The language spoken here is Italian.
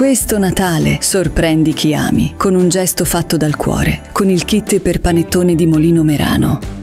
Questo Natale sorprendi chi ami con un gesto fatto dal cuore, con il kit per panettone di Molino Merano.